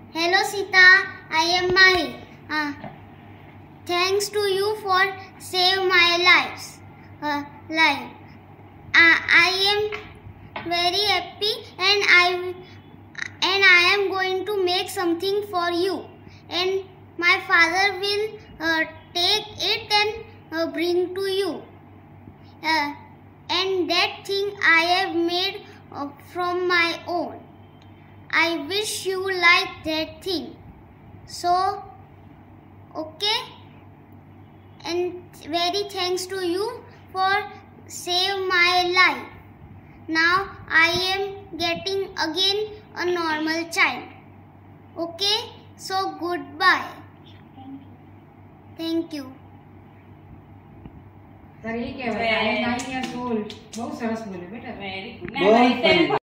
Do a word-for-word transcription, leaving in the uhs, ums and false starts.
Hello Sita, I am Maheer. Uh, thanks to you for save my lives. Uh, life. Uh, I am very happy and I and I am going to make something for you. And my father will uh, take it and uh, bring to you. Uh, and that thing I have made uh, from my own. I wish you like that thing. So, okay. And very thanks to you for save my life. Now I am getting again a normal child. Okay. So goodbye. Thank you. Sir ये क्या है? Nine years old बहुत सरस बोले बेटा. Very good.